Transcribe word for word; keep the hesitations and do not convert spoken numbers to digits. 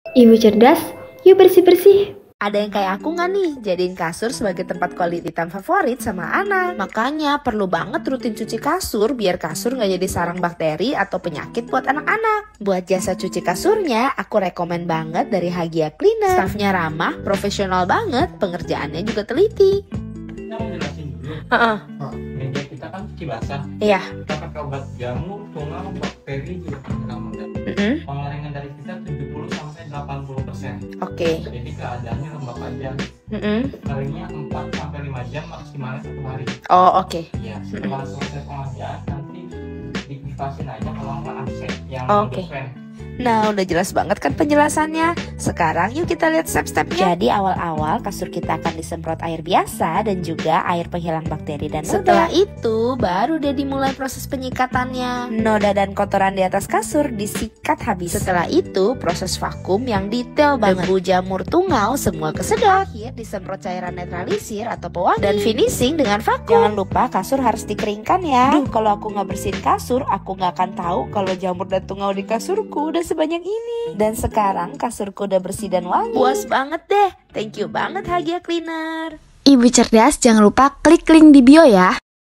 Ibu cerdas, yuk bersih-bersih. Ada yang kayak aku nggak nih, jadiin kasur sebagai tempat quality time favorit sama anak. Makanya perlu banget rutin cuci kasur biar kasur nggak jadi sarang bakteri atau penyakit buat anak-anak. Buat jasa cuci kasurnya, aku rekomen banget dari Hagia Cleaner. Staffnya ramah, profesional banget, pengerjaannya juga teliti. Kita mau jelasin dulu. Uh-uh. Oh, meja kita kan cuci basah. Iya. Kita pakai obat jamur, tungau, bakteri juga hilang enggak. Mm-hmm. Pengaringan dari kita tujuh puluh sampai delapan puluh persen. Oke. Okay. Jadi keadaannya lembab aja. Mm-hmm. Keringnya empat sampai lima jam, maksimalnya satu hari. Oh, oke. Okay. Iya, setelah selesai pengerjaan nanti dikipasin aja kalau nggak A C yang oh, oke. Okay. Nah, udah jelas banget kan penjelasannya. Sekarang yuk kita lihat step-stepnya. Jadi awal-awal kasur kita akan disemprot air biasa dan juga air penghilang bakteri dan noda. Setelah itu baru deh dimulai proses penyikatannya. Noda dan kotoran di atas kasur disikat habis. Setelah itu proses vakum yang detail banget. Debu, jamur, tungau semua kesedot. Akhir disemprot cairan netralisir atau pewangi. Dan finishing dengan vakum. Jangan lupa kasur harus dikeringkan ya. Duh, kalau aku nggak bersihin kasur, aku nggak akan tahu kalau jamur dan tungau di kasurku udah sebanyak ini. Dan sekarang kasurku udah bersih dan wangi. Puas banget deh. Thank you banget Hagia Cleaner. Ibu cerdas, jangan lupa klik link di bio ya.